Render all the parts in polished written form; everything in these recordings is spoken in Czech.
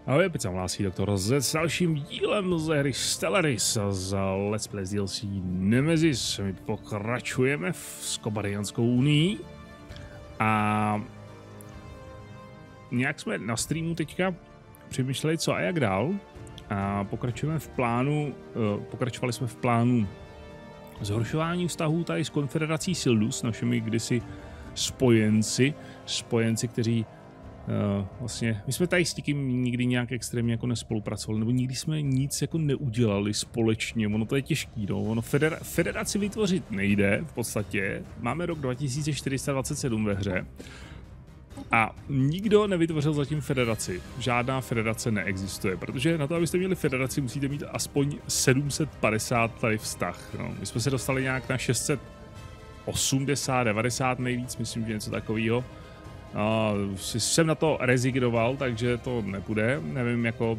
Ahoj, opět se hlásí doktor Z s dalším dílem ze hry Stellaris z Let's Play DLC Nemesis. My pokračujeme s Kobarianskou unii a nějak jsme na streamu teďka přemýšleli, co a jak dál, a pokračovali jsme v plánu zhoršování vztahů tady s konfederací Sildus, našimi kdysi spojenci, kteří vlastně, my jsme tady s nikým nikdy nějak extrémně jako nespolupracovali, nebo nikdy jsme nic jako neudělali společně, ono to je těžký, no. Ono federaci vytvořit nejde v podstatě, máme rok 2427 ve hře a nikdo nevytvořil zatím federaci, žádná federace neexistuje, protože na to, abyste měli federaci, musíte mít aspoň 750 tady vztah, no. My jsme se dostali nějak na 680, 90 nejvíc, myslím, že něco takového. Jsem na to rezignoval, takže to nepůjde, nevím, jako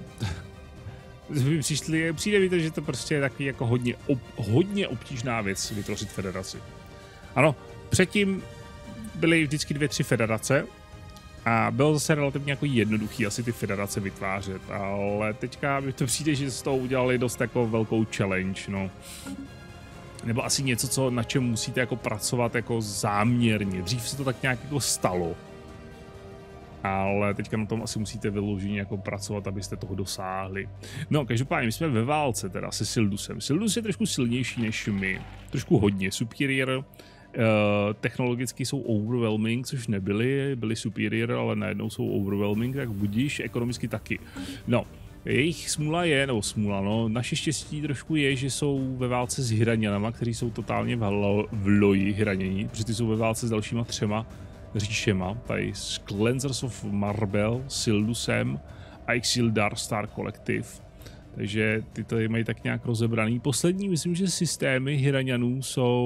přijde mi to, že to prostě je takový jako hodně obtížná věc vytvořit federaci. Ano, předtím byly vždycky 2-3 federace a bylo zase relativně jako jednoduchý asi ty federace vytvářet, ale teďka mi to přijde, že z toho udělali dost jako velkou challenge, no. Nebo asi něco, na čem musíte jako pracovat jako záměrně. Dřív se to tak nějak jako stalo. Ale teďka na tom asi musíte vyloženě jako pracovat, abyste toho dosáhli. No, každopádně my jsme ve válce teda se Sildusem. Sildus je trošku silnější než my. Trošku hodně. Superior. Technologicky jsou overwhelming, což byli superior, ale najednou jsou overwhelming, tak budíš, ekonomicky taky. No, jejich smůla je, nebo smůla, no, naše štěstí trošku je, že jsou ve válce s Hyranianama, kteří jsou totálně v loji Hyraniani, protože ty jsou ve válce s dalšíma 3 říšema, tady s Cleansers of Marbel, Sildusem a Exildar Star Collective. Takže ty tady mají tak nějak rozebraný. Poslední, myslím, že systémy Hyranianů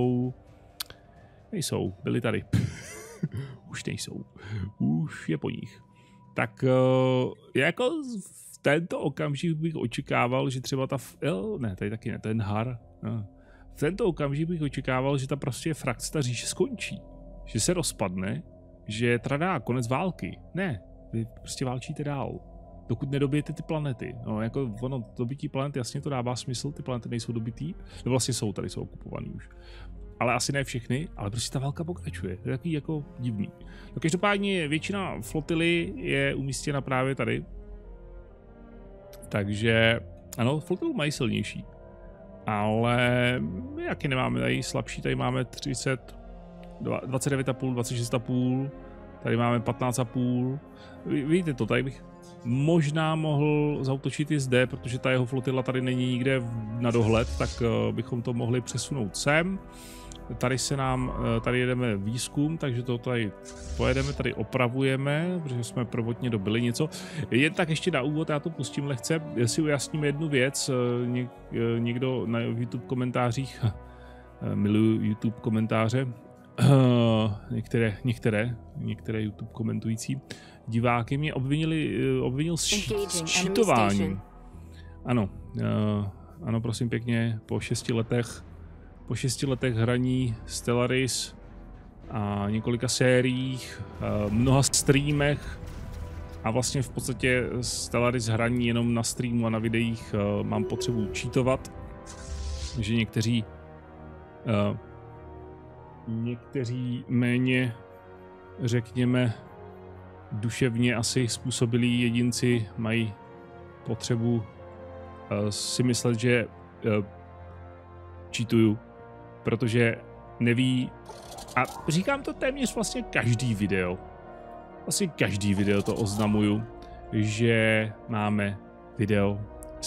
nejsou, byli tady. Už nejsou. Už je po nich. Tak jako v tento okamžik bych očekával, že třeba tady taky ne, ten Har. V tento okamžik bych očekával, že ta prostě frakce, ta říše skončí. Že se rozpadne, že tradá konec války. Ne, vy prostě válčíte dál. Dokud nedobijete ty planety. No, jako ono, dobití planet, jasně to dává smysl, ty planety nejsou dobitý. No vlastně jsou, tady jsou okupovaný už. Ale asi ne všechny, ale prostě ta válka pokračuje. To je takový jako divný. No každopádně většina flotily je umístěna právě tady. Takže, ano, flotilu mají silnější. Ale my jaký nemáme tady slabší, tady máme 29,5, 26,5, tady máme 15,5. Vidíte to, tady bych možná mohl zaútočit i zde, protože ta jeho flotila tady není nikde na dohled, tak bychom to mohli přesunout sem. Tady jedeme výzkum, takže to tady pojedeme, tady opravujeme, protože jsme prvotně dobili něco. Jen tak ještě na úvod, já to pustím lehce, si ujasníme jednu věc, někdo na YouTube komentářích, miluju YouTube komentáře, některé YouTube komentující diváky mě obvinil z cheatování. Ano, prosím pěkně, po 6 letech hraní Stellaris a několika sériích, mnoha streamech a vlastně v podstatě Stellaris hraní jenom na streamu a na videích mám potřebu cheatovat, že někteří méně, řekněme, duševně asi způsobilí jedinci mají potřebu si myslet, že cheatuju, protože neví, a říkám to téměř vlastně každý video. Vlastně každý video to oznamuju, že máme video,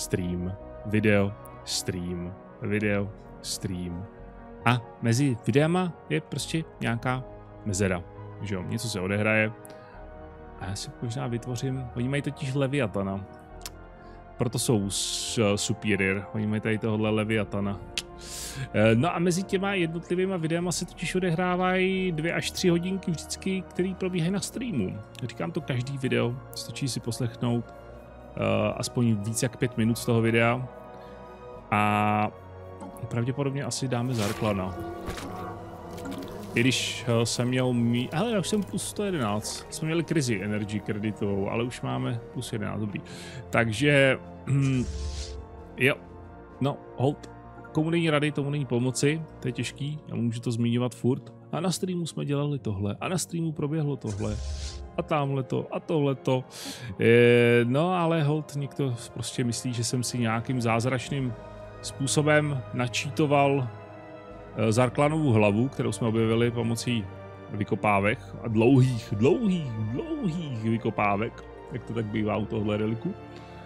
stream. A mezi videama je prostě nějaká mezera, že jo, něco se odehraje a já si možná vytvořím, oni mají totiž Leviatana, proto jsou superior, oni mají tady tohohle Leviatana. No a mezi těma jednotlivýma videama se totiž odehrávají 2 až 3 hodinky vždycky, který probíhají na streamu. Říkám to každý video, stačí si poslechnout aspoň víc jak 5 minut z toho videa a pravděpodobně asi dáme Zarklana. I když jsem měl ale já už jsem plus 111. Jsme měli krizi energy kreditovou, ale už máme plus 11, dobrý. Takže, jo, no, hold. Komu není rady, tomu není pomoci, to je těžký, já můžu to zmiňovat furt. A na streamu jsme dělali tohle, a na streamu proběhlo tohle, a tamhleto, a tohleto. No ale hold, někdo prostě myslí, že jsem si nějakým zázračným způsobem načítoval Zarklanovu hlavu, kterou jsme objevili pomocí vykopávek a dlouhých vykopávek, jak to tak bývá u tohle reliku.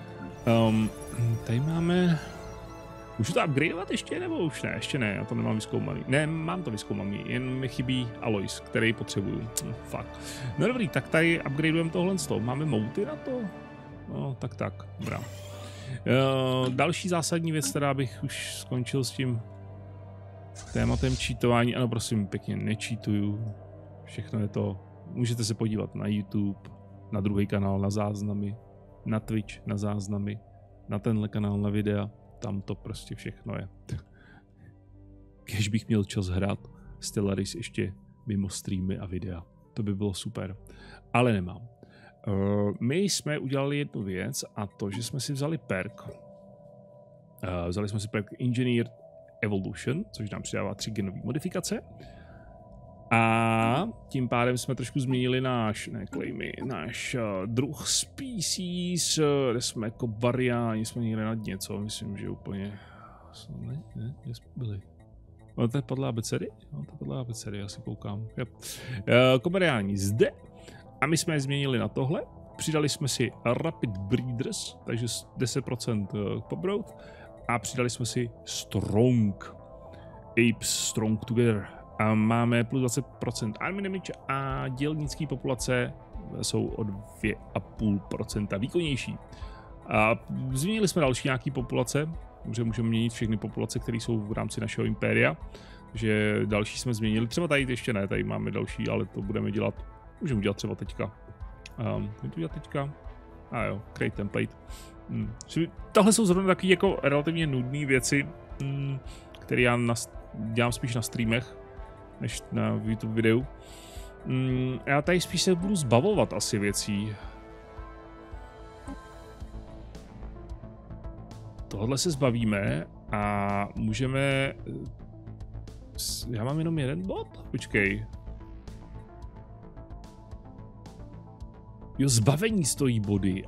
Tady máme... Můžu to upgradeovat ještě, nebo už ne? Ještě ne, já to nemám vyzkoumaný. Ne, mám to vyzkoumaný, jen mi chybí Alois, který potřebuju. Fakt. No dobrý, tak tady upgradeujeme tohle z toho. Máme mouty na to? No, tak, dobrá. Další zásadní věc, teda bych už skončil s tím tématem cheatování. Ano, prosím, pěkně, nečítuju. Všechno je to... Můžete se podívat na YouTube, na druhý kanál, na záznamy, na Twitch, na záznamy, na tenhle kanál, na videa. Tam to prostě všechno je. Když bych měl čas hrát Stellaris ještě mimo streamy a videa. To by bylo super. Ale nemám. My jsme udělali jednu věc a to, že jsme si vzali perk. Vzali jsme si perk Engineer Evolution, což nám přidává 3 genové modifikace. A tím pádem jsme trošku změnili náš druh species, kde jsme jako bariáni, jsme někde nad něco, myslím, že úplně... Ne, kde jsme byli? No, to je podle abecedy? No, to je podle abecedy, já si koukám. Komariáni zde. A my jsme je změnili na tohle. Přidali jsme si Rapid Breeders, takže 10% pop growth. A přidali jsme si Strong. Apes Strong Together. A máme plus 20% army damage a dělnické populace jsou o 2,5% výkonnější. A změnili jsme další nějaký populace, protože můžeme měnit všechny populace, které jsou v rámci našeho impéria. Takže další jsme změnili, třeba tady ještě ne, tady máme další, ale to budeme dělat, můžeme udělat třeba teďka. Můžeme to dělat teďka? A jo, create template. Tohle jsou zrovna taky jako relativně nudné věci, které já dělám spíš na streamech, než na YouTube videu. Já tady spíš se budu zbavovat asi věcí. Tohle se zbavíme a můžeme... Já mám jenom jeden bod? Počkej. Jo, zbavení stojí body.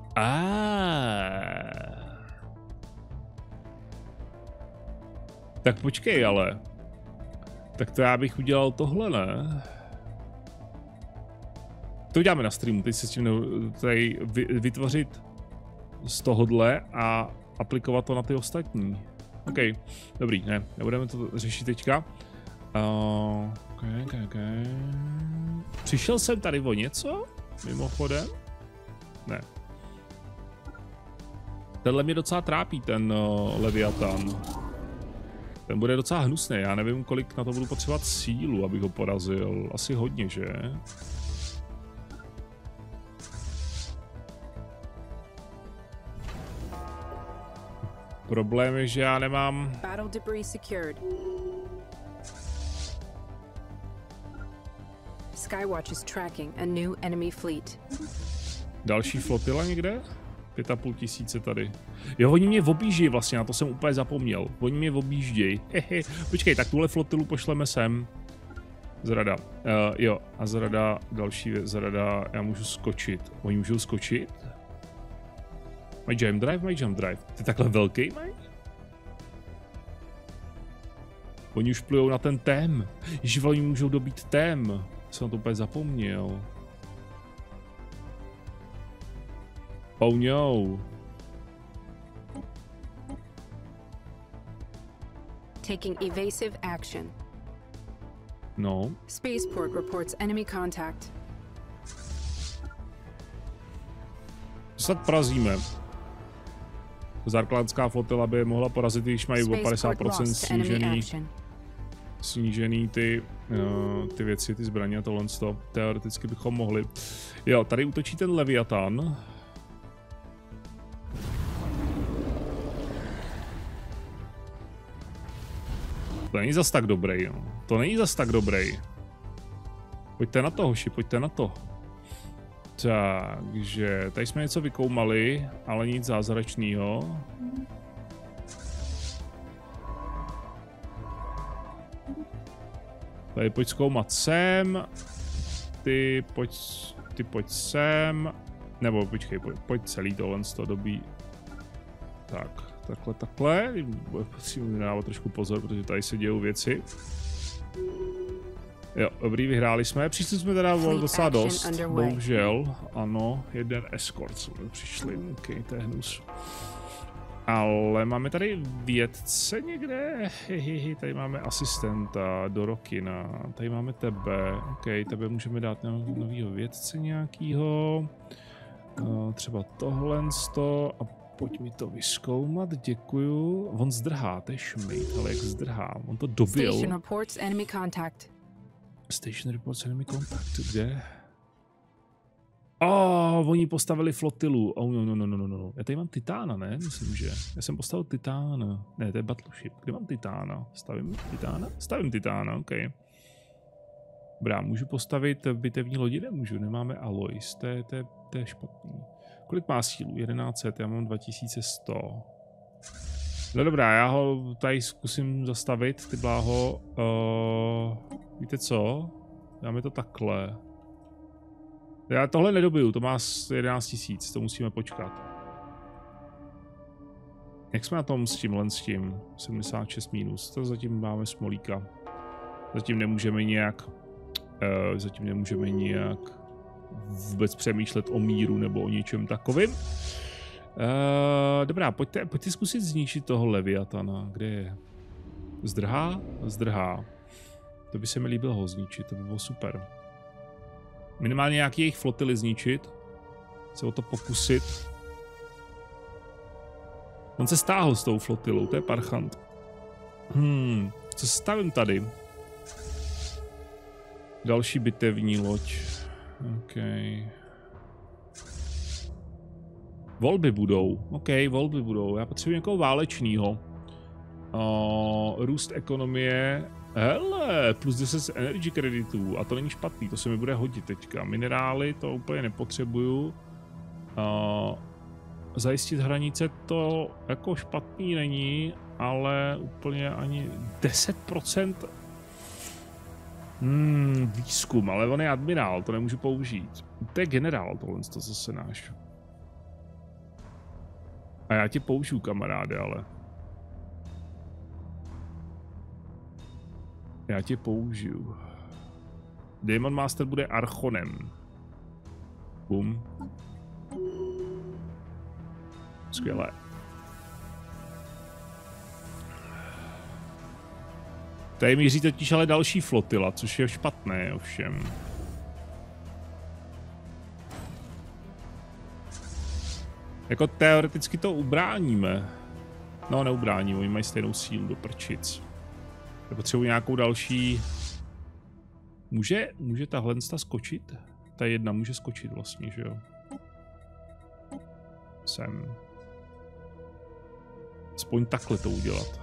Tak počkej ale. Tak to já bych udělal tohle, ne? To uděláme na streamu, teď se s tím tady vytvořit z tohohle a aplikovat to na ty ostatní. OK, dobrý, ne, nebudeme to řešit teďka. Okay. Přišel jsem tady o něco? Mimochodem? Ne. Tenhle mě docela trápí, ten Leviathan. Ten bude docela hnusný, já nevím, kolik na to budu potřebovat sílu, abych ho porazil. Asi hodně, že? Problém je, že já nemám... Skywatch is tracking a new enemy fleet. Další flotila někde? 5,5 tisíce tady. Jo, oni mě objíždějí vlastně, na to jsem úplně zapomněl. Oni mě objíždějí. Počkej, tak tuhle flotilu pošleme sem. Zrada. Jo, a zrada, další věc, zrada, já můžu skočit. Oni můžou skočit? Mají jump drive. Ty takhle velký mají? Oni už plujou na ten tém. Ježiš, oni můžou dobít tém. Jsem na to úplně zapomněl. Oh no. Taking evasive action. No. Spaceport reports enemy contact. Snad porazíme. Zarklánská flotila by mohla porazit, když mají o 50% snížený ty věci, ty zbraně a tohle. Teoreticky bychom mohli. Jo, tady útočí ten Leviathan. To není zas tak dobrý, jo. To není zas tak dobrý. Pojďte na to, hoši, pojďte na to. Takže tady jsme něco vykoumali, ale nic zázračného. Tady pojď zkoumat sem. Ty pojď sem. Nebo počkej, pojď celý tohle z toho dobí. Tak, takhle. Musím dávat trošku pozor, protože tady se dějou věci. Jo, dobrý, vyhráli jsme. Přišli jsme teda docela dost, bohužel. Ano, jeden escort jsme přišli, ok, to je hnus. Ale máme tady vědce někde, tady máme asistenta, Dorokina, tady máme tebe, ok, tebe můžeme dát novýho vědce nějakýho. Třeba tohle a pojď mi to vyzkoumat, děkuju. On zdrhá, to je šmejt, ale jak zdrhá, on to dobil. Station reports enemy contact. Station reports enemy contact, kde? Oni postavili flotilu. No. Já tady mám Titána, ne? Myslím, že. Já jsem postavil Titána. Ne, to je Battleship. Kde mám Titána? Stavím Titána? Stavím Titána, ok. Dobrá, můžu postavit bitevní lodi? Nemůžu, nemáme Aloys. To je špatný. Kolik má sílu? 1100, já mám 2100. No dobrá, já ho tady zkusím zastavit, ty bláho. Víte co? Dáme to takhle. Já tohle nedobiju, to má 11 000, to musíme počkat. Jak jsme na tom s tím? 76 minus, to zatím máme smolíka. Zatím nemůžeme nějak vůbec přemýšlet o míru nebo o něčem takovým. Dobrá, pojďte zkusit zničit toho Leviatana. Kde je? Zdrhá? Zdrhá. To by se mi líbilo ho zničit, to by bylo super. Minimálně nějaký jejich flotily zničit. Se o to pokusit. On se stáhl s tou flotilou, to je parchant. Co se stavím tady? Další bitevní loď. OK. Volby budou. OK, volby budou. Já potřebuji někoho válečného. Růst ekonomie. Hele, plus 10 energy kreditů. A to není špatný, to se mi bude hodit teďka. Minerály, to úplně nepotřebuju. Zajistit hranice, to jako špatný není, ale úplně ani 10%. Výzkum, ale on je admirál, to nemůžu použít. To je generál, tohle to zase náš. A já tě použiju, kamaráde, ale. Já tě použiju. Demon Master bude Archonem. Bum. Skvělé. Tady míří totiž ale další flotila, což je špatné ovšem. Jako teoreticky to ubráníme. No, neubráníme, oni mají stejnou sílu do prčic. Já potřebuji nějakou další... Může tahle skočit? Ta jedna může skočit vlastně, že jo? Sem. Aspoň takhle to udělat.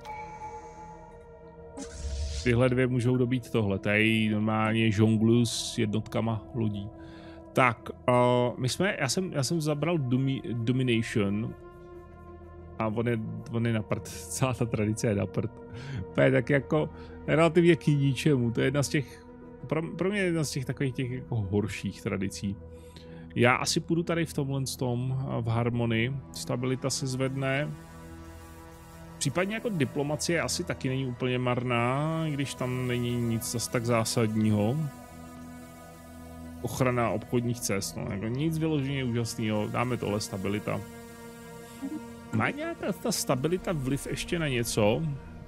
Tyhle dvě můžou dobít tohle. Tady normálně žonglu s jednotkama lodí. Tak, já jsem zabral Domination a on je na prd. Celá ta tradice je na prd. To je tak jako relativně k ničemu. To je jedna z těch, pro mě jedna z těch takových těch jako horších tradicí. Já asi půjdu tady v tomhle v harmonii. Stabilita se zvedne. Případně jako diplomacie asi taky není úplně marná, když tam není nic zas tak zásadního. Ochrana obchodních cest, no, jako nic vyloženě úžasného, dáme tohle stabilita. Má nějaká ta stabilita vliv ještě na něco?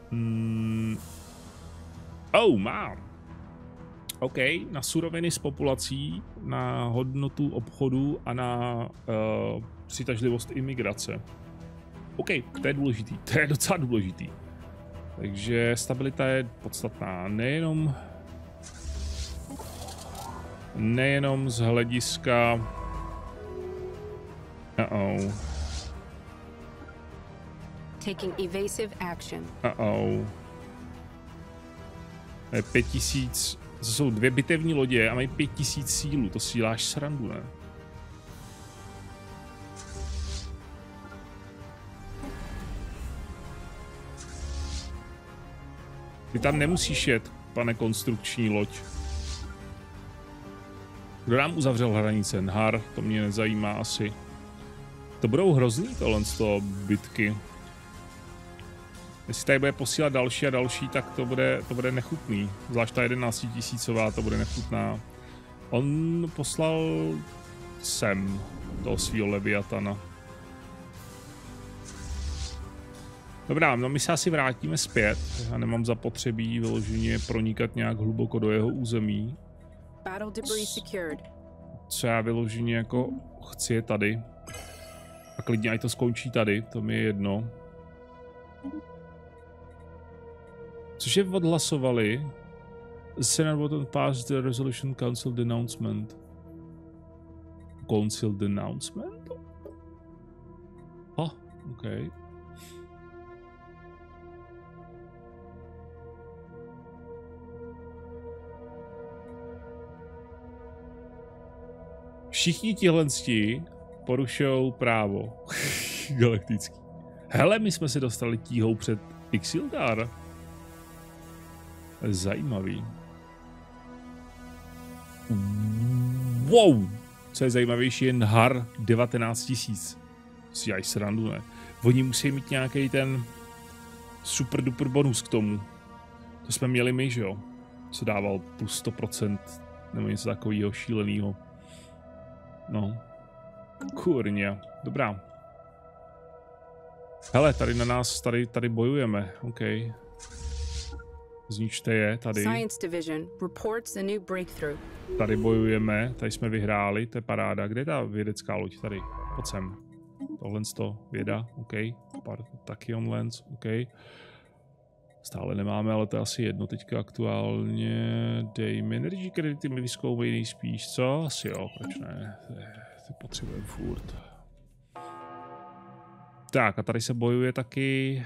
Má. OK, na suroviny s populací, na hodnotu obchodu a na přitažlivost imigrace. OK, to je důležitý, to je docela důležitý. Takže stabilita je podstatná, nejenom z hlediska... Taking evasive action. To je 5000 To jsou 2 bitevní lodě a mají 5000 sílu. To si děláš srandu, ne? Ty tam nemusíš jet, pane konstrukční loď. Kdo nám uzavřel hranice? Nhar, to mě nezajímá asi. To budou hrozný tohle z toho bitky. Jestli tady bude posílat další a další, tak to bude nechutný. Zvlášť ta 11 000, to bude nechutná. On poslal sem toho svýho Leviatana. Dobrá, no my se asi vrátíme zpět. Já nemám zapotřebí vyloženě pronikat nějak hluboko do jeho území. Co já vyloženě jako chci je tady. A klidně ať to skončí tady, to mi je jedno. Cože odhlasovali? Senate voted passed the resolution council denouncement. Council denouncement? OK. Všichni tihlensті porušují právo. Galaktický. Hele, my jsme se dostali tíhou před Ixildar. Zajímavý. Wow! Co je zajímavější, je Nhar 19 000. Si dělají srandu, ne? Oni musí mít nějaký ten super duper bonus k tomu. To jsme měli my, že jo? Co dával plus 100% nebo něco takového šíleného. No. Kurně. Dobrá. Hele, tady na nás, tady bojujeme. OK. Zničte je, tady. Tady bojujeme, tady jsme vyhráli, to je paráda. Kde je ta vědecká loď? Tady, pojď sem. Tohle to, věda, OK. Tachyon Lens, OK. Stále nemáme, ale to je asi jedno teďka aktuálně. Dej mi energy kredity, mi vyzkoumají nejspíš, co? Asi jo, proč ne? Ty potřebujeme furt. Tak a tady se bojuje taky.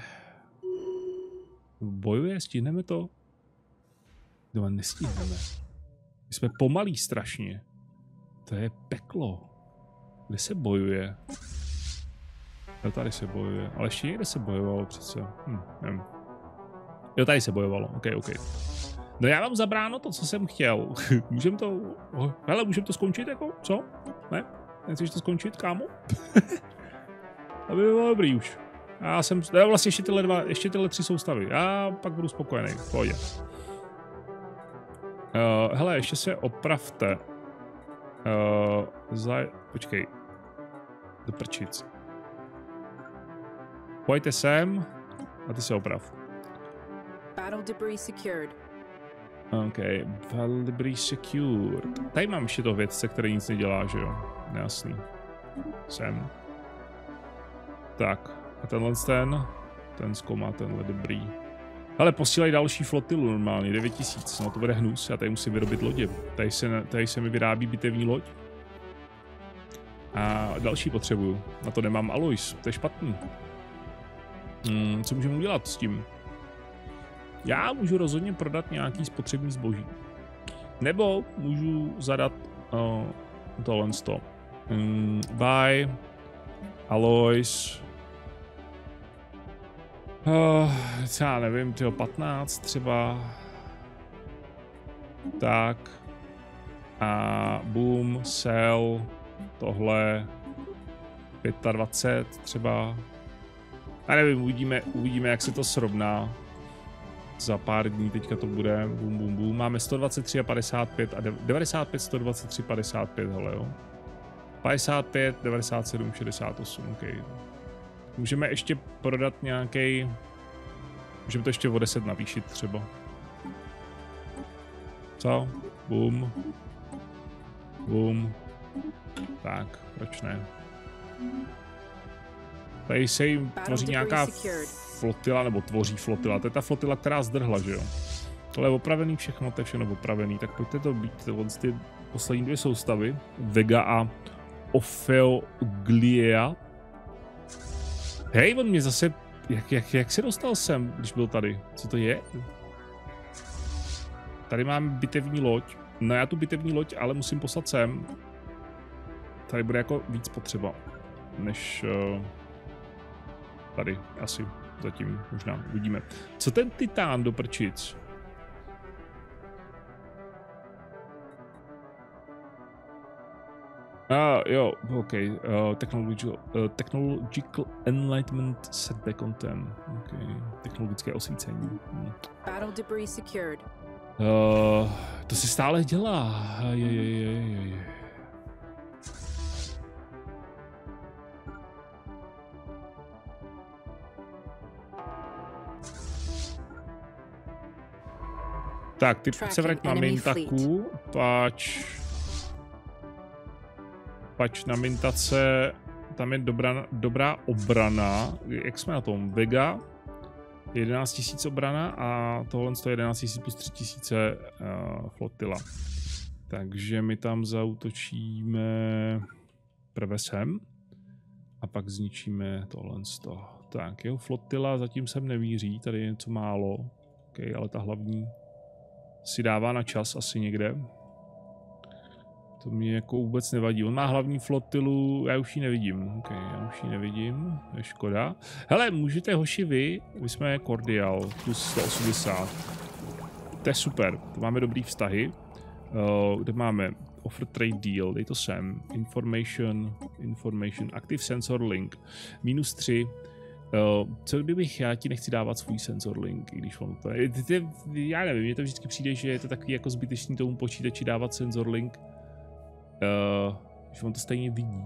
Bojuje, stihneme to? No, nestihneme. My jsme pomalí strašně. To je peklo. Kde se bojuje? Jo, tady se bojuje. Ale ještě někde se bojovalo přece. Nevím. Jo, tady se bojovalo. OK. No já mám zabráno to, co jsem chtěl. Můžeme to... Hele, můžeme to skončit jako? Co? Ne? Nechceš to skončit, kámo? Aby bylo dobrý už. Já jsem... vlastně ještě tyhle 3 soustavy. Já pak budu spokojený. V pohodě. Hele, ještě se opravte. Počkej. Do prčic. Pojďte sem a ty se oprav. Battle debris secured. OK, battle debris secured. Tady mám ještě to vědce, který nic nedělá, že jo? Nejasný. Sem. Tak, a ten zkoumá tenhle debris. Ale posílají další flotilu normálně, 9000, no to bude hnus, já tady musím vyrobit lodě. Tady se mi vyrábí bitevní loď. A další potřebuju, na to nemám Alois, to je špatný. Co můžeme udělat s tím? Já můžu rozhodně prodat nějaký spotřební zboží. Nebo můžu zadat tohle. Buy Alois. Já nevím, 15 třeba. Tak. A boom, sell. Tohle. 25 třeba. A nevím, uvidíme, jak se to srovná. Za pár dní teďka to bude. Boom. Máme 123 a 55 a 95, 123, 55, hele jo. 55, 97, 68, OK. Můžeme ještě prodat nějaký. Můžeme to ještě o 10 navýšit třeba. Co? Boom. Tak, proč ne? Tady se jim tvoří nějaká flotila, nebo tvoří flotila. To je ta flotila, která zdrhla, že jo? Tohle je opravený všechno, to je všechno opravený. Tak pojďte to být, ty poslední 2 soustavy. Vega a Opheoglia. Hej, on mě zase... Jak se dostal sem, když byl tady? Co to je? tady mám bitevní loď. No já tu bitevní loď ale musím poslat sem. Tady bude jako víc potřeba, než tady asi zatím možná uvidíme. Co ten titán do prčic? Jo, OK. Technological Enlightenment setback on them. OK. Technologické osvícení. Battle debris secured. To se stále dělá. Tak, ty se vrať na Mintaku, pač na Mintace, tam je dobrá obrana. Jak jsme na tom? Vega, 11 000 obrana a tohle 11 000 plus 3 000 flotila. Takže my tam zaútočíme prvé sem a pak zničíme tohle. Tak, jeho flotila zatím sem nevíří, tady je něco málo. Okay, ale ta hlavní si dává na čas asi někde. To mě jako vůbec nevadí. On má hlavní flotilu, já už ji nevidím. OK, já už ji nevidím, je škoda. Hele, můžete hoši vy jsme Cordial, plus 180. To je super, to máme dobrý vztahy. Kde máme Offer Trade Deal, dej to sem. Information, Active Sensor Link, -3. Co kdybych já ti nechci dávat svůj sensor link, i když on to je, já nevím, mně to vždycky přijde, že je to takový jako zbytečný tomu počítači dávat sensor link, že on to stejně vidí.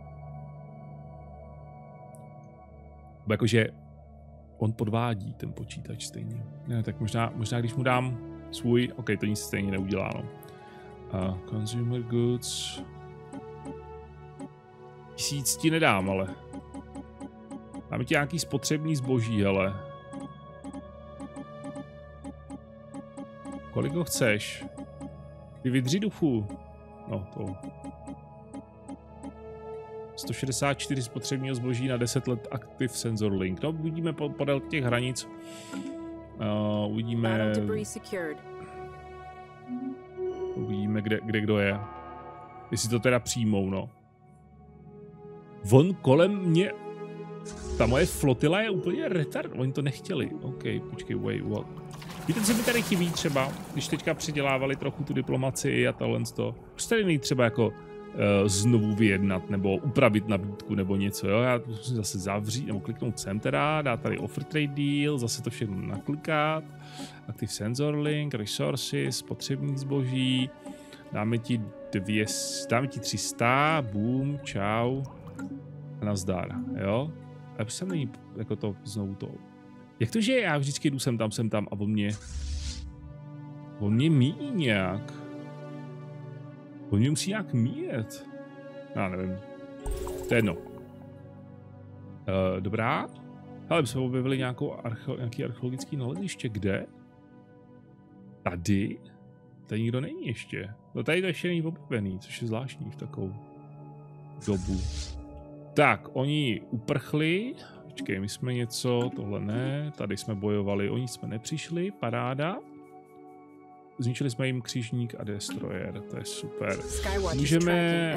Bo jakože on podvádí ten počítač stejně. Ne, tak možná když mu dám svůj, OK, to nic stejně neudělá, no. Consumer goods. 1000 ti nedám, ale. Máme ti nějaký spotřební zboží, hele. Kolik ho chceš? Ty vydři duchu. No, to. 164 spotřebního zboží na 10 let Active Sensor Link. No, uvidíme podél těch hranic. Uvidíme, kde kdo je. Jestli to teda přijmou, no. Von kolem mě... Ta moje flotila je úplně retard. Oni to nechtěli. OK, počkej, wait, what? Víte, co mi tady chybí třeba, když teďka předělávali trochu tu diplomacii a tohle to. Prostě tady nejde třeba jako znovu vyjednat nebo upravit nabídku nebo něco, jo? Já to musím zase zavřít nebo kliknout sem teda, dát tady Offer Trade Deal, zase to všechno naklikat. Active Sensor Link, Resources, spotřební zboží. Dáme ti 300, boom, čau. A nazdar, jo? Ale proč tam není jako to znovu to? Jak to, že já vždycky jdu sem tam a on mě míjí nějak. On mě musí nějak míjet. Já nevím. To je jedno. Dobrá. Ale my jsme objevili nějaký archeologický naleziště. Kde? Tady? Tady nikdo není ještě. No tady to ještě není objevený, což je zvláštní v takovou dobu. Tak, oni uprchli. Počkej, my jsme něco, tohle ne. Tady jsme bojovali, oni jsme nepřišli. Paráda. Zničili jsme jim křižník a destroyer, to je super. Můžeme...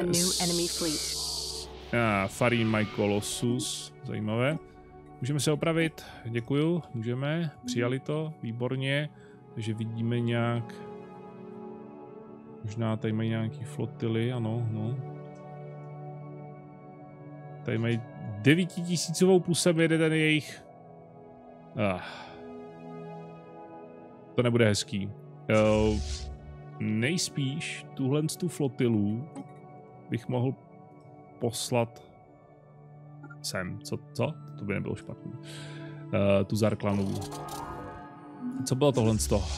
Farin My Colossus, zajímavé. Můžeme se opravit, děkuju, můžeme, přijali to, výborně. Takže vidíme nějak... Možná tady mají nějaký flotily, ano, no. Tady mají 9000 plus sem jede ten jejich... To nebude hezký. Nejspíš tuhle tu flotilu bych mohl poslat sem. Co? To by nebylo špatný. Tu Zarklanovu. Co bylo tohle?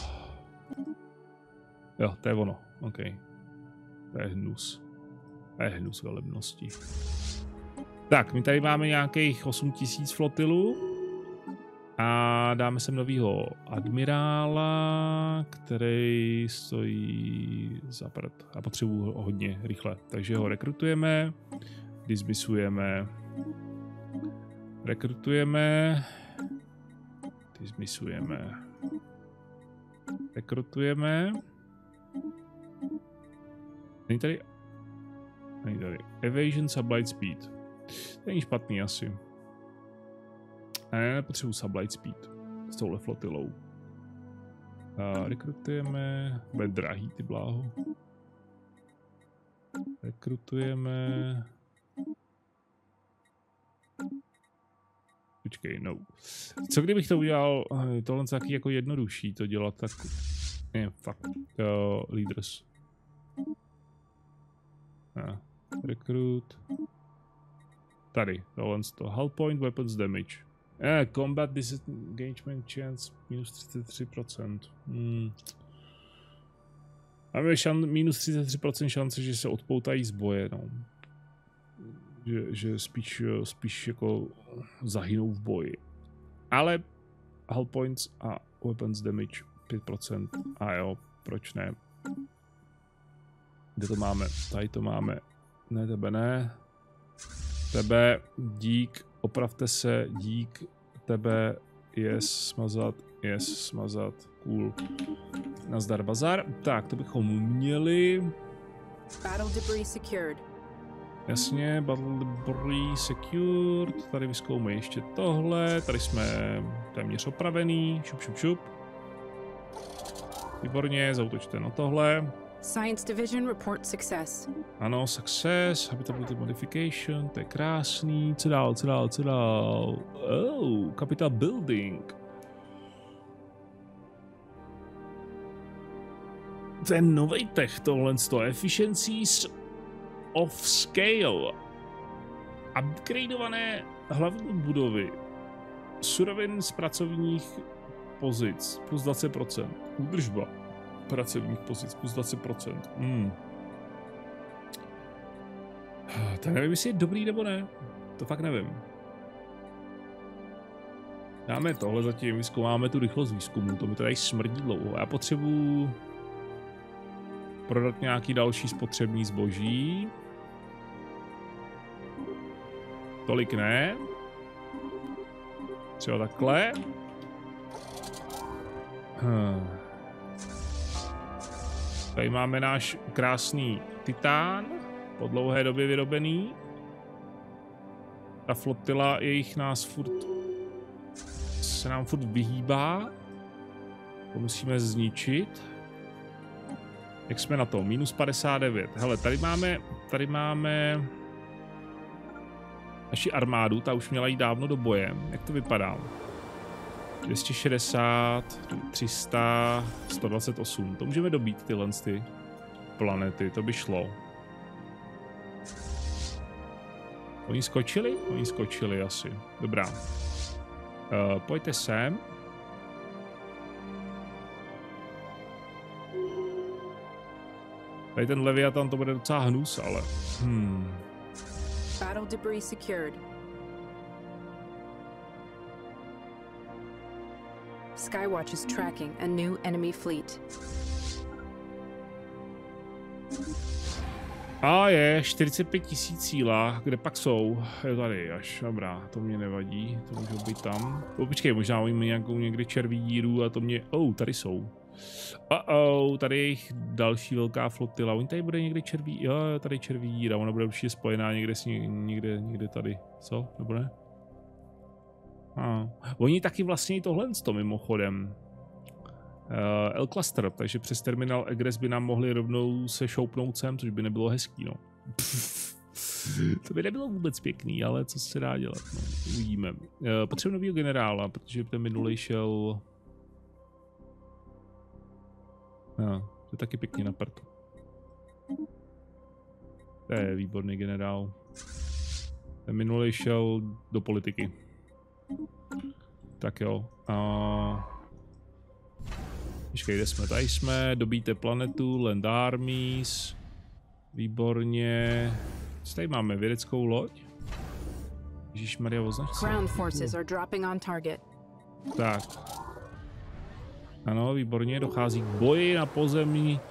Jo, to je ono. OK. To je hnus. To je hnus velebnosti. Tak, my tady máme nějakých 8000 flotilů. A dáme sem novýho admirála, který stojí za prd. A potřebuji ho hodně rychle. Takže ho rekrutujeme, dismisujeme, Rekrutujeme. Není tady Evasion Sublight Speed. To není špatný asi. Ne, nepotřebuji Sublight Speed s touhle flotilou. Rekrutujeme. Bude drahý, ty bláho. Rekrutujeme. Počkej, no. Co kdybych to udělal, tohle je taky jako jednodušší to dělat, tak... Ne, fakt. Leaders. Recruit. Tady, tohle to. Hull point, weapons damage. Combat disengagement chance, minus 33%. Máme minus 33% šance, že se odpoutají z boje, no. Že spíš jako zahynou v boji. Ale hull points a weapons damage 5%. A jo, proč ne? Kde to máme? Tady to máme. Ne, tebe ne. Tebe, dík, opravte se, dík, tebe, smazat, cool. Nazdar bazar. Tak, to bychom měli. Battle debris secured. Jasně, battle debris secured. Tady vyzkoume ještě tohle. Tady jsme téměř opravený. Šup. Výborně, zaútočte na tohle. Science Division report success. Ano, success, habitability modification, to je krásný. Co dál? Oh, capital building. Ten nový tech, tohle z efficiencies of scale. Upgradeované hlavní budovy. Surovin z pracovních pozic plus 20%. Údržba pracovních pozic plus 20%. Tak nevím, jestli je dobrý nebo ne. To fakt nevím. Dáme tohle zatím, vyzkoumáme tu rychlost výzkumu, to mi tady smrdí dlouho. Já potřebuji prodat nějaký další spotřební zboží. Tolik ne. Třeba takhle. Tady máme náš krásný titán, po dlouhé době vyrobený. Ta flotila se nám furt vyhýbá. To musíme zničit. Jak jsme na to? Minus 59. Hele, tady máme naši armádu, ta už měla jít dávno do boje. Jak to vypadá? 260, 300, 128. To můžeme dobít tyhle planety, to by šlo. Oni skočili? Oni skočili asi. Dobrá. Pojďte sem. Tady ten Leviathan to bude docela hnus, ale... Battle debris secured. Skywatch is tracking a new enemy fleet. A je 45 000 síla, kde pak jsou? Je tady až, dobrá, to mě nevadí, to můžou být tam. Počkej, možná oni nějakou někde červí díru a to mě, tady jsou. Tady je jich další velká flotila, oni tady bude někde červí, jo, tady červí díra, ona bude určitě spojená někde s někde tady, co, nebo ne? Oni taky vlastně tohle mimochodem. L-Cluster, takže přes terminal Egress by nám mohli rovnou se šoupnout sem, což by nebylo hezký, no. To by nebylo vůbec pěkný, ale co se dá dělat, no. Uvidíme. Potřebuji novýho generála, protože ten minulej šel... to je taky pěkně na prd. To je výborný generál. Ten minulej šel do politiky. Tak jo. Počkej, kde jsme? Tady jsme, dobíte planetu, Land Armies. Výborně. Co tady máme? Vědeckou loď? Ježišmarja, označ se. Ground forces are dropping on target. Tak. Ano, výborně, dochází k boji na pozemní...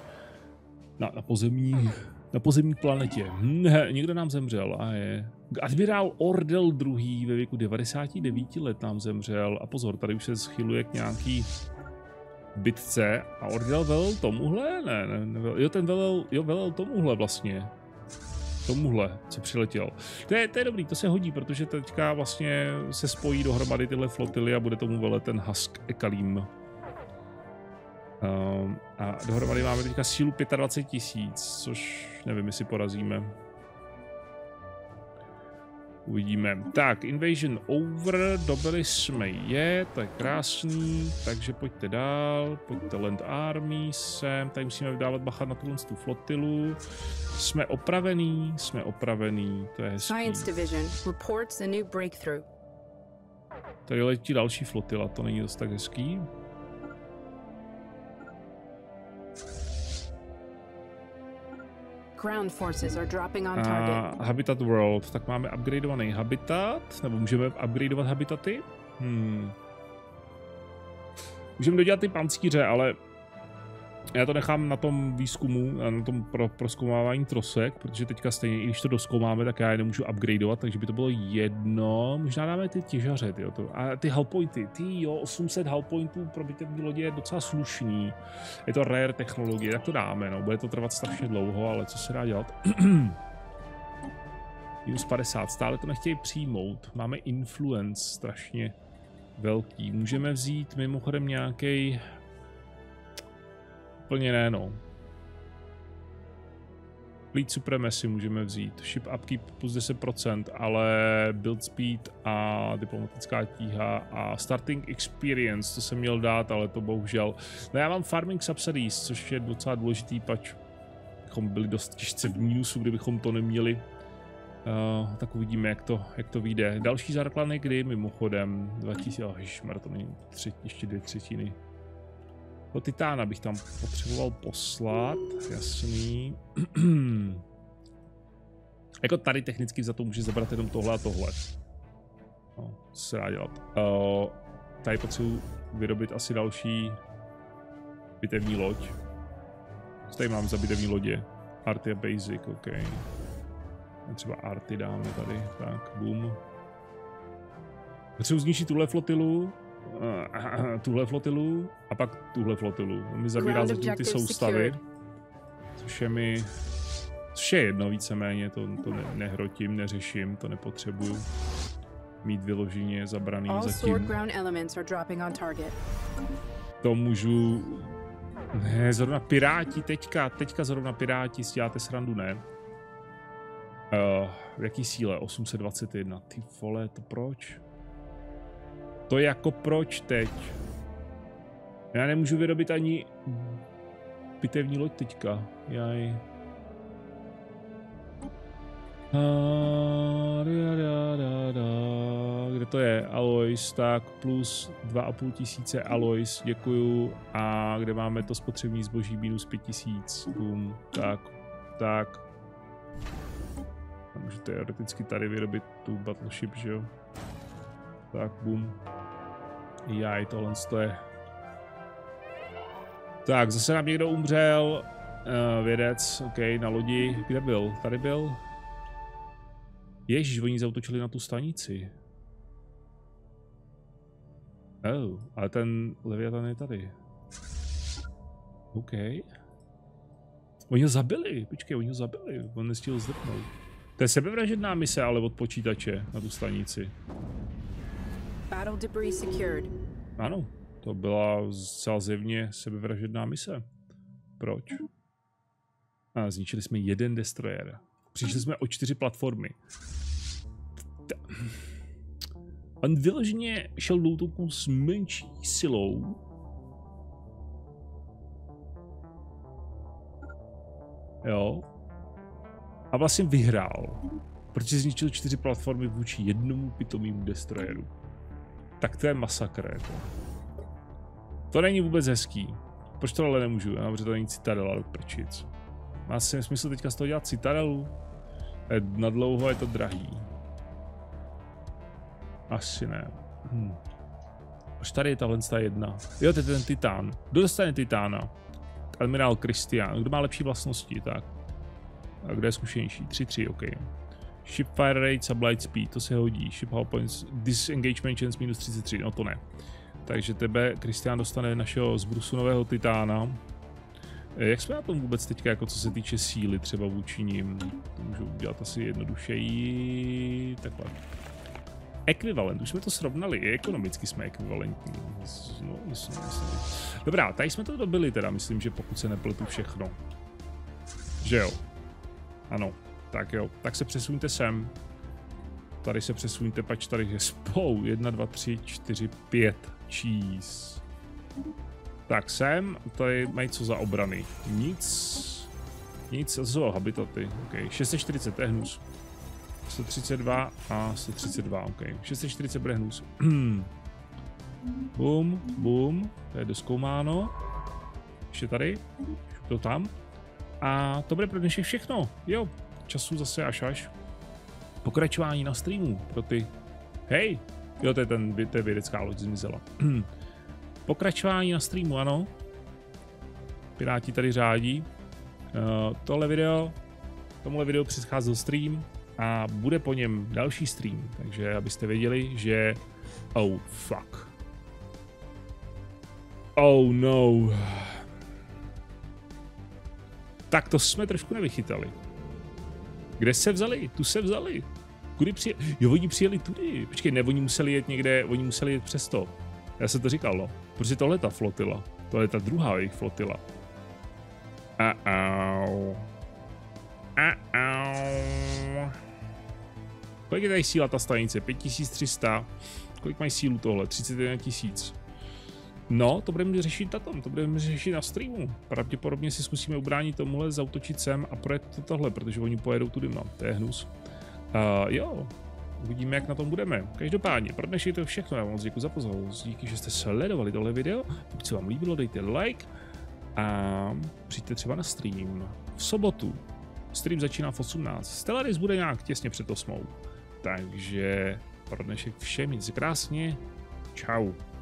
Na pozemní planetě. Někdo nám zemřel a je... Admirál Ordel II. Ve věku 99 let nám zemřel. A pozor, tady už se schyluje k nějaký bitce a Ordel velel tomuhle? Ne, jo, ten velel tomuhle vlastně. Tomuhle, co přiletěl. To je dobrý, to se hodí, protože teďka vlastně se spojí dohromady tyhle flotily a bude tomu velet ten Husk Ekalim. A dohromady máme teďka sílu 25 000, což nevím, jestli porazíme. Uvidíme. Tak, invasion over, dobili jsme je, to je krásný, takže pojďte dál, pojďte land army sem, tady musíme dávat bacha na tuhle flotilu. Jsme opravený, to je hezký. Science Division reports a new breakthrough. Tady letí další flotila, to není dost tak hezký. Ground forces are dropping on target. Habitat World, tak máme upgradeovaný habitat, nebo můžeme upgradeovat habitaty? Můžeme dodělat ty pancíře, ale já to nechám na tom výzkumu, na tom prozkoumávání trosek, protože teďka stejně, i když to doskoumáme, tak já je nemůžu upgradeovat, takže by to bylo jedno. Možná dáme ty těžaře, a ty hull pointy, 800 hull pointů pro bitevní lodě je docela slušný. Je to rare technologie, tak to dáme, no, bude to trvat strašně dlouho, ale co se dá dělat? Minus 50, stále to nechtějí přijmout, máme influence strašně velký. Můžeme vzít mimochodem nějaký. Úplně ne, no. Fleet Supremacy můžeme vzít. Ship Upkeep plus 10%, ale Build Speed a diplomatická tíha a Starting Experience, to jsem měl dát, ale to bohužel. No já mám Farming Subsidies, což je docela důležitý, pač bychom byli dost těžce v mínusu, kdybychom to neměli. Tak uvidíme, jak to vyjde. Další základny kdy, mimochodem, 2000, ježišmar, to není ještě 2/3. To Titána bych tam potřeboval poslat, jasný. Jako tady technicky za to může zabrat jenom tohle a tohle. No, co se dá dělat. Tady potřebuji vyrobit asi další bitevní loď. Co tady mám za bitevní lodě? Arty a Basic, ok. Třeba Arty dáme tady, tak, boom. Potřebuji zničit tuhle flotilu a pak tuhle flotilu. On mi zabírá zatím ty soustavy, což je jedno víceméně, to nehrotím, neřeším, to nepotřebuju mít vyloženě zabraný zatím. To můžu. Ne, zrovna Piráti teďka zrovna Piráti, děláte srandu, ne? V jaký síle? 821, ty vole, to proč? To je jako proč teď? Já nemůžu vyrobit ani bitevní loď teďka. Jaj. Kde to je? Alois, tak plus 2500 Alois, děkuju. A kde máme to spotřební zboží minus 5000. Boom. Tak. Můžu teoreticky tady vyrobit tu battleship, že jo? Tak, boom. Jaj, tohle je. Tak, zase nám někdo umřel. Vědec, ok, na lodi. Kde byl? Tady byl? Ježiš, oni zautočili na tu stanici. Oh, ale ten Leviathan je tady. OK. Oni ho zabili, počkej, oni ho zabili. On nestihl zdrhnout. To je sebevražedná mise, ale od počítače na tu stanici. Battle debris secured. Ano, to byla zcela zjevně sebevražedná mise. Proč? Zničili jsme jeden destroyer. Přišli jsme o 4 platformy. On vyloženě šel do útoku s menší silou. Jo. A vlastně vyhrál. Protože zničil 4 platformy vůči jednomu pitomému destroyeru. Tak to je masakr. To není vůbec hezký. Proč to ale nemůžu? Protože to není citadela do prčic. Má si smysl teďka z toho dělat citadelu? Na dlouho je to drahý. Asi ne. Až tady je tahle jedna. Jo, to je ten Titán. Kdo dostane Titána? Admirál Christian. Kdo má lepší vlastnosti? Tak. A kdo je zkušenější? 3-3, ok. Ship fire rate, sublight speed, to se hodí. Ship hull points, disengagement chance minus 33, no to ne. Takže tebe Kristián dostane našeho zbrusunového titána. Jak jsme na tom vůbec teďka, jako co se týče síly třeba vůči ním? To můžu udělat asi jednodušeji. Takhle. Ekvivalent, už jsme to srovnali, i ekonomicky jsme ekvivalentní. No, myslím. Dobrá, tady jsme to dobili teda, myslím, že pokud se nepletu všechno. Že jo? Ano, tak jo, tak se přesuňte sem. Tady se přesuňte, pač tady je spou. 1, 2, 3, 4, 5 cheese. Tak sem, tady mají co za obrany. Nic, to jsou habitaty, ok. 640, to je hnus. 132 a 132, ok. 640 bude hnus. Bum, to je doskoumáno. Ještě tady, to tam. A to bude pro dnešek všechno, jo. Času zase až. Pokračování na streamu pro ty. Hej, jo, to je vědecká loď zmizela. Pokračování na streamu, ano. Piráti tady řádí. Tomuhle videu předcházel stream a bude po něm další stream, takže abyste věděli, že oh fuck. Oh no. Tak to jsme trošku nevychytali. Kde se vzali? Tu se vzali. Kudy přijeli? Jo, oni přijeli tudy. Počkej, ne, oni museli jet někde, oni museli jet přes to. Já jsem to říkal, no. Protože tohle je ta flotila. Tohle je ta druhá jejich flotila. Kolik je tady síla ta stanice? 5300. Kolik mají sílu tohle? 31 000. No, to budeme řešit to budeme řešit na streamu. Pravděpodobně si zkusíme ubránit tomuhle, zautočit sem a projet tohle, protože oni pojedou tudy, no. To je hnus. Jo, uvidíme, jak na tom budeme. Každopádně, pro dnešek to je všechno. Já vám moc děkuji za pozornost. Díky, že jste sledovali tohle video. Pokud se vám líbilo, dejte like a přijďte třeba na stream v sobotu. Stream začíná v 18. Stellaris bude nějak těsně před 8. Takže pro dnešek vše, mějte se krásně. Čau.